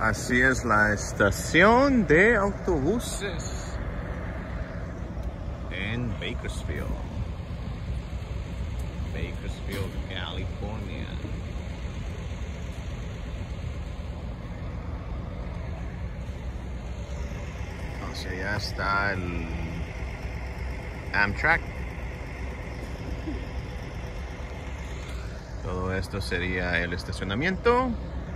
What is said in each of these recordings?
Así es la estación de autobuses en Bakersfield, California. Entonces ya está el Amtrak. Todo esto sería el estacionamiento.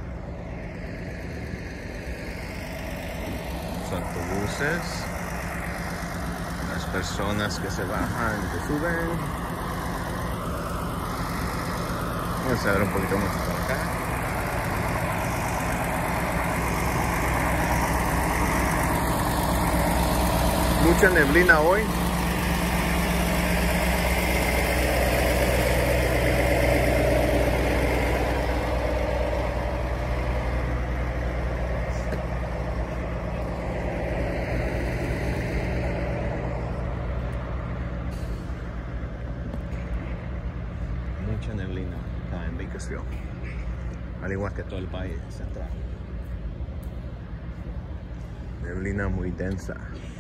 Los autobuses, las personas que se bajan, que suben. Vamos a ver un poquito más por acá. Mucha neblina hoy. Mucha neblina acá en Bakersfield, al igual que todo el valle central. Neblina muy densa.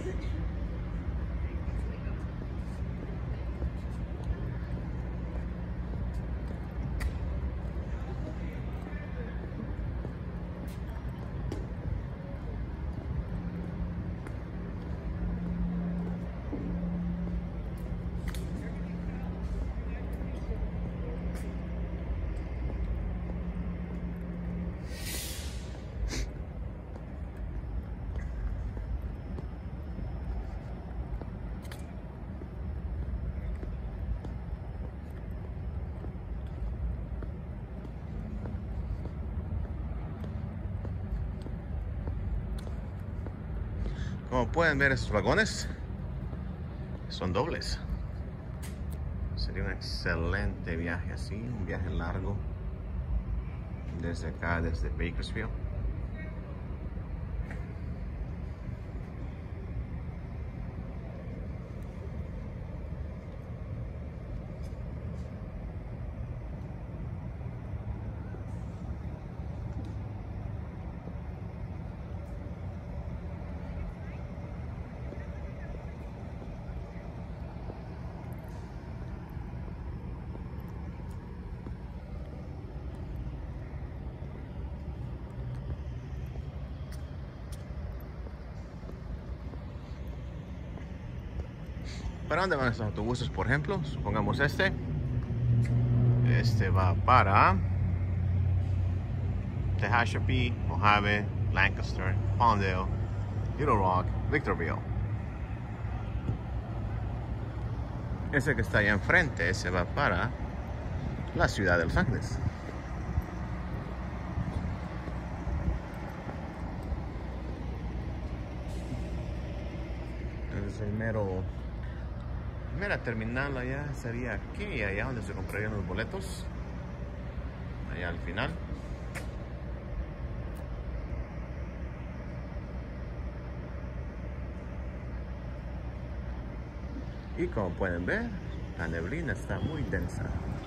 Como pueden ver, estos vagones son dobles. Sería un excelente viaje así, un viaje largo desde acá, desde Bakersfield. ¿Para dónde van estos autobuses, por ejemplo? Supongamos este. Este va para Tehachapi, Mojave, Lancaster, Palmdale, Little Rock, Victorville. Ese que está allá enfrente, ese va para la ciudad de Los Ángeles. Es el mera terminal allá sería aquí, allá donde se comprarían los boletos, allá al final. Y como pueden ver, la neblina está muy densa.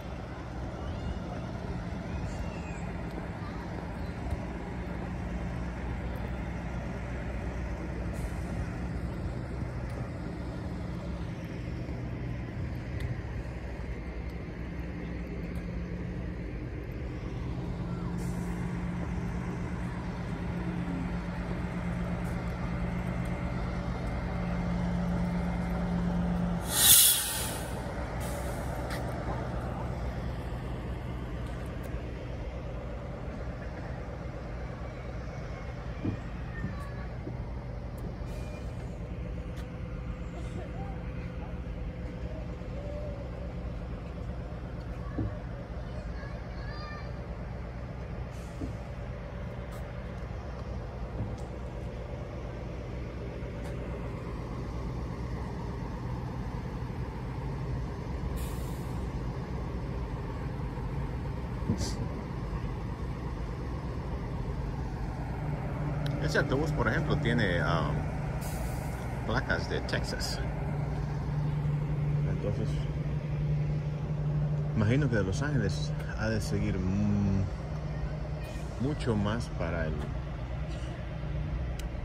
Ese autobús, por ejemplo, tiene placas de Texas. Entonces, imagino que de Los Ángeles ha de seguir mucho más para el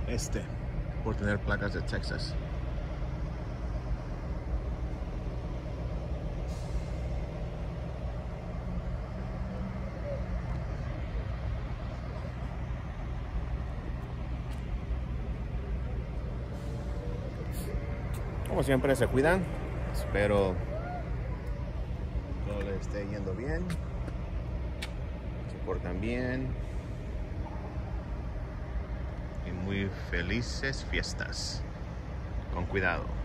por tener placas de Texas. Como siempre, se cuidan. Espero todo les esté yendo bien. Se portan bien. Y muy felices fiestas. Con cuidado.